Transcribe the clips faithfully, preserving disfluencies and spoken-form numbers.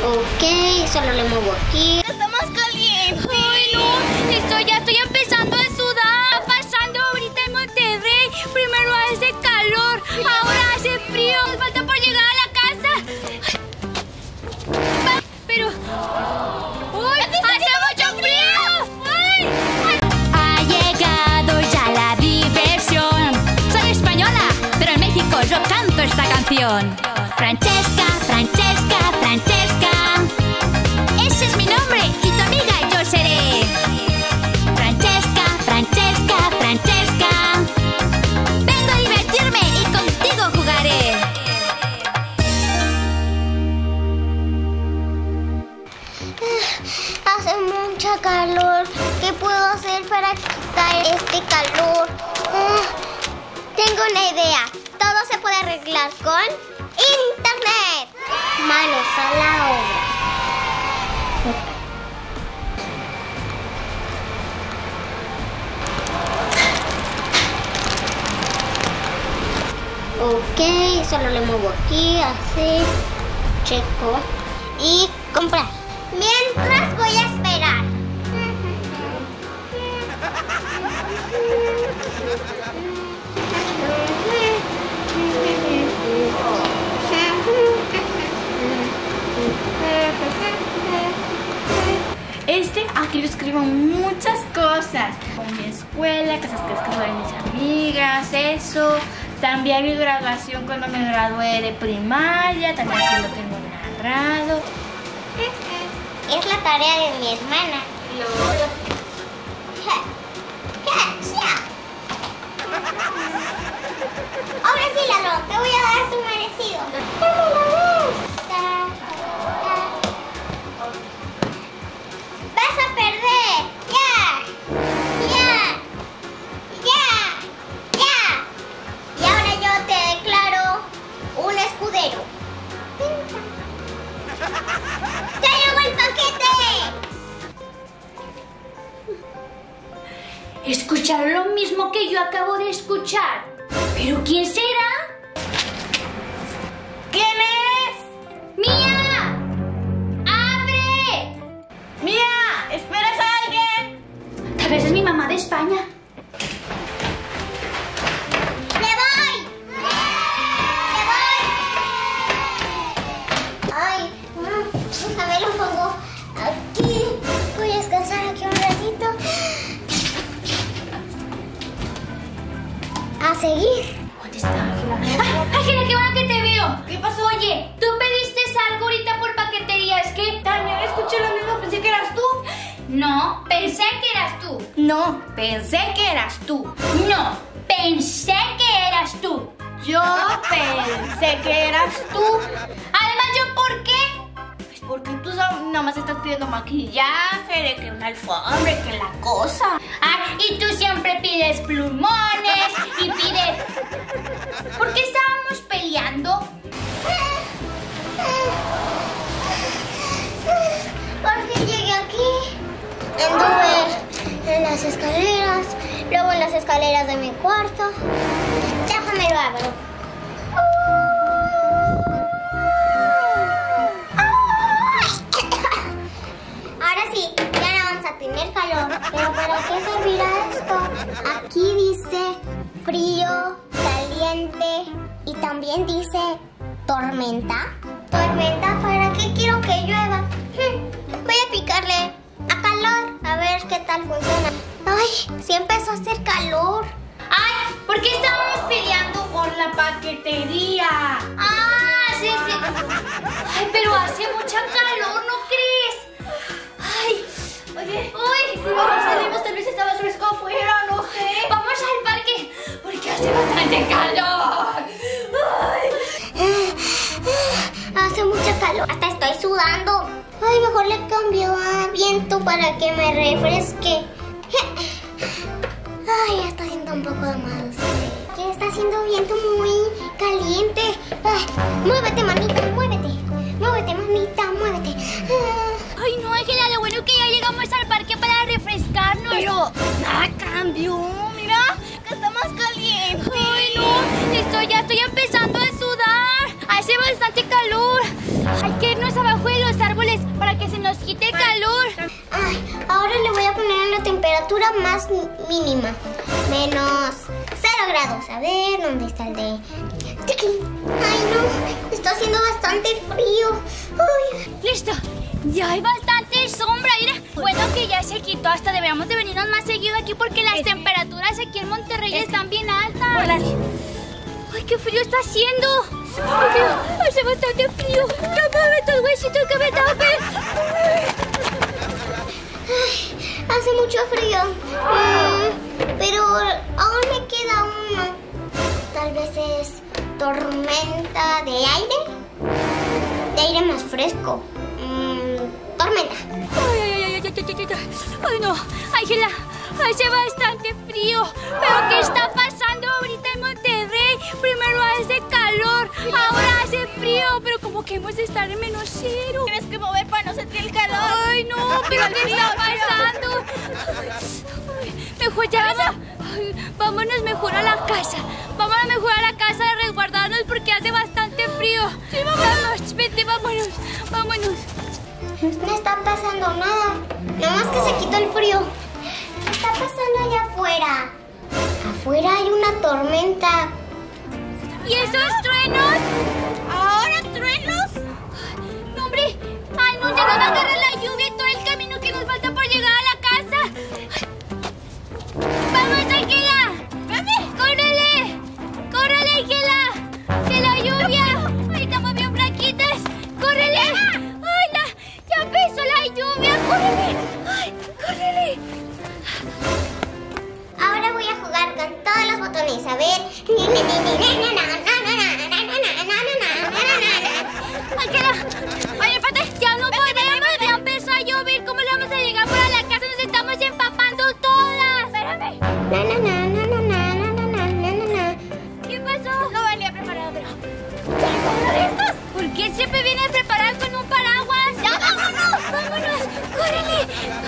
Ok, solo le muevo aquí. Está más caliente. Ay, no, estoy, ya estoy empezando a sudar. Está pasando ahorita en Monterrey. Primero hace calor, ahora hace frío. Nos falta por llegar a la casa. Ay, pero... ¡Uy! ¡Hace mucho frío! ¡Ay! Ha llegado ya la diversión. Soy española, pero en México yo canto esta canción. Francesca, Francesca, Francesca. Ese es mi nombre y tu amiga yo seré. Francesca, Francesca, Francesca. Vengo a divertirme y contigo jugaré. Hace mucha calor. ¿Qué puedo hacer para quitar este calor? Ah, tengo una idea. Todo se puede arreglar con internet. Manos a la obra. Ok, solo le muevo aquí, así. Checo. Y comprar. Mientras voy a esperar. Este, aquí yo escribo muchas cosas. Con mi escuela, cosas que escribo de mis amigas, eso. También mi graduación cuando me gradué de primaria. También aquí lo tengo narrado. Es la tarea de mi hermana. Ahora sí, Lalo, te voy a dar tu merecido. ¡Dame la vez! ¡Vas a perder! ¡Ya! ¡Ya! ¡Ya! ¡Ya! Y ahora yo te declaro un escudero. ¡Te llevo el paquete! ¿Escucharon lo mismo que yo acabo de escuchar? ¿Pero quién será? ¿Quién es? ¡Mía! ¡Abre! ¡Mía! ¿Esperas a alguien? Tal vez es mi mamá de España. ¡Me voy! ¡Me voy! Ay, mm, a ver, lo pongo aquí. Voy a descansar aquí un ratito. A seguir. ¿Dónde está Ángela? ¡Ay, Ángela, qué bueno que te veo! ¿Qué pasó? Oye, ¿tú pediste algo ahorita por paquetería? Es que... También escuché lo mismo, pensé que eras tú. No, pensé que eras tú. No, pensé que eras tú. No, pensé que eras tú. Yo pensé que eras tú. Además, ¿yo por qué? Pues porque tú nada más estás pidiendo maquillaje, de que una alfombra, que la cosa. Ah, y tú siempre pides plumones y pides... ¿Por qué estábamos peleando? Porque llegué aquí. Anduve en las escaleras, luego en las escaleras de mi cuarto. Déjame lo abro. Ahora sí, ya no vamos a tener calor. Pero ¿para qué servirá esto? Aquí dice frío, caliente y también dice tormenta. ¿Tormenta? ¿Para qué quiero que llueva? Hmm, voy a picarle a calor a ver qué tal funciona. Ay, sí empezó a hacer calor. Ay, ¿por qué estábamos peleando por la paquetería? Ah, sí, sí. Ay, pero hace mucha calor, ¿no crees? Ay, Oye, uy, si mejor salimos, tal vez estaba fresco afuera, no sé. vamos al parque porque hace bastante calor. Ay. Hace mucho calor, hasta estoy sudando. Ay, mejor le cambio a viento para que me refresque. Ay, ya está haciendo un poco de más. Que está haciendo viento muy caliente. Ay, muévete, manita, muévete. Muévete, manita, muévete. Ay, no, Ángela, lo bueno que ya llegamos al parque para refrescarnos. Pero nada cambió, mira, que está más caliente. Ay, no, estoy, ya estoy empezando a sudar. Hace bastante calor. Ay, que irnos abajo de los árboles para que se nos quite el calor. Ay, ahora le voy a poner la temperatura más mínima. Menos cero grados. A ver, ¿dónde está el de...? Ay, no, está haciendo bastante frío. Ay. Listo. Ya hay bastante sombra, mira. Bueno, que ya se quitó, hasta deberíamos de venirnos más seguido aquí porque las temperaturas aquí en Monterrey están bien altas. Ay, qué frío está haciendo. Ay, hace bastante frío. Tómame tus huesitos que me tapen. Ay, hace mucho frío. Mm, pero aún me queda uno. Tal vez es tormenta de aire. De aire más fresco. Mm, tormenta. Ay, ay, ay, ay, ay, ay, ay. Ay, no, Ángela, hace bastante frío. ¿Pero qué está pasando ahorita en Monterrey? Primero hace calor, ahora hace frío, pero como que hemos de estar en menos cero. Tienes que mover para no sentir el calor. Ay, no, pero ¿qué está pasando? Ay, mejor ya vamos. Ay, vámonos mejor a la casa. Vámonos mejor a la casa a resguardarnos porque hace bastante frío. Sí, vámonos. Vete, vámonos, vámonos. No está pasando nada. Nada más que se quitó el frío. ¿Qué está pasando allá afuera? Afuera hay una tormenta. ¿Y esos truenos? ¿Ahora truenos? No, hombre. Ay, no, ya nos va a agarrar la lluvia y todo el camino que nos falta por llegar a la casa. ¡Vamos, Ángela! ¡Vamos! ¡Córrele! ¡Córrele, Ángela! ¡Que la lluvia! ¡Ay, estamos bien flaquitas! ¡Córrele! ¡Ay, la! ¡Ya empezó la lluvia! ¡Córrele! ¡Ay, córrele! Ahora voy a jugar con todos los botones. A ver. Ángela, oye, espérate, ya no podemos, ya empezó a llover. ¿Cómo le vamos a llegar para la casa? Nos estamos empapando todas. Espérame. Na, na, na, na, na, na, na, na, na, na, na. ¿Qué pasó? No venía preparado, pero... ¿Uno de estos? ¿Por qué siempre vienes preparado con un paraguas? ¡Ya, vámonos! ¡Vámonos! ¡Córrele!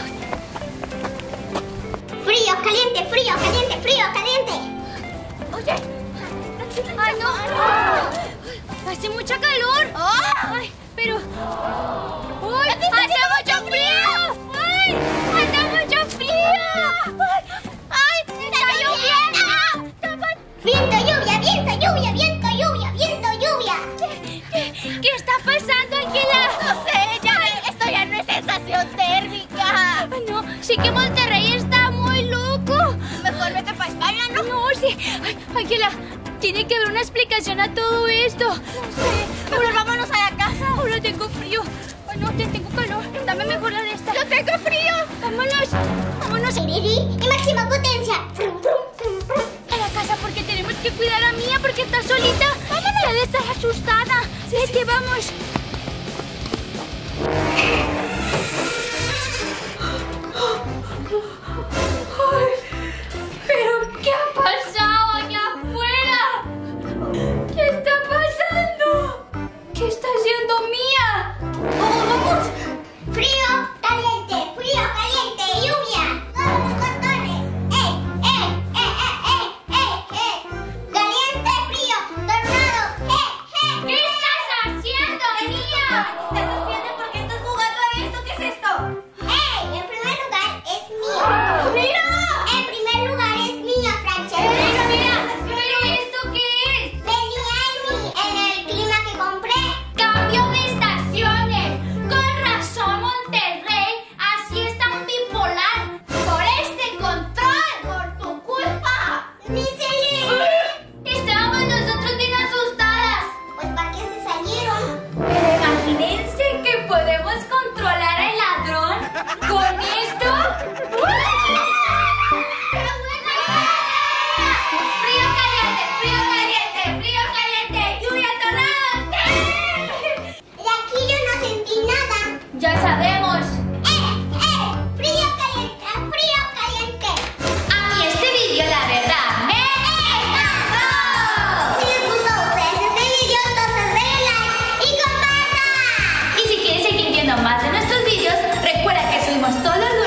Frío, caliente, frío, caliente, frío, caliente. Oye. ¡Ay, no! ¡Hace mucho calor! ¡Ay, pero... ¡Uy! ¡Hace mucho frío! ¡Ay! ¡Hace mucho frío! ¡Ay! ¡Está lloviendo! Viento, lluvia, viento, lluvia, viento, lluvia, viento, lluvia. ¿Qué, qué está pasando, Ángela? No sé, ya ve, esto ya no es sensación térmica. Ay, no, sí que Monterrey está muy loco. Mejor vete para España, ¿no? No, sí. Ay, Ángela, tiene que haber una explicación a todo esto. No sé. Mejor vámonos a la casa. Ahora tengo frío. Ay, no, te tengo calor. Dame mejor la de esta. ¡Yo tengo frío! Vámonos. Vámonos Siriri y máxima potencia. a la casa porque tenemos que cuidar a Mía porque está solita. Vámonos. Ya de estar asustada. Sí, que vamos. ¿Pero qué ha pasado allá afuera? ¿Qué está pasando? ¿Qué está haciendo Mía? ¡Vamos, vamos! Frío, caliente, frío, caliente, lluvia. Todos los botones. ¡Eh, eh, eh, eh, eh, eh, eh! Caliente, frío, tornado. ¡Eh, eh! ¿Qué estás haciendo, Mía? ¿Qué estás haciendo? ¿Por qué estás jugando a esto? ¿Qué es esto? ¡Ey! En primer lugar es mío. ¡Mira! En primer lugar es mío, Francesca. Mira, mira, ¿pero esto qué es? Venía en mí, en el clima que compré. Cambio de estaciones. Con razón, Monterrey. Así es tan bipolar. Por este control. Por tu culpa. ¡Ni se Estábamos nosotros bien asustadas. Pues ¿para qué se salieron? Pero imagínense que podemos controlar al ladrón con esto. Frío caliente, frío caliente, frío caliente, lluvia torrada. De aquí yo no sentí nada. Ya sabemos. ¡Eh, eh! ¡Frío, caliente, frío, caliente! A mí este vídeo, la verdad, me encantó. Si les gustó a ustedes este video, entonces denle like y compartan. Y si quieres seguir viendo más de nuestros vídeos, recuerda que subimos todos los